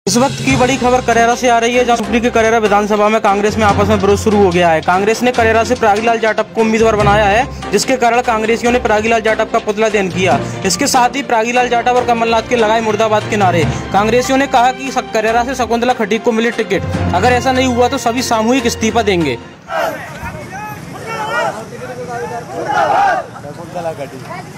इस वक्त की बड़ी खबर करेरा से आ रही है, जहां सुप्री के करेरा विधानसभा में कांग्रेस में आपस में विरोध शुरू हो गया है। कांग्रेस ने करेरा से परागीलाल जाटव को उम्मीदवार बनाया है, जिसके कारण कांग्रेसियों ने परागीलाल जाटव का पुतला दहन किया। इसके साथ ही परागीलाल जाटव और कमलनाथ के लगाए मुर्दाबाद के नारे। कांग्रेसियों ने कहा कि करेरा से शकुंतला खटीक को मिले टिकट, अगर ऐसा नहीं हुआ तो सभी सामूहिक इस्तीफा देंगे। शकुंतला खटीक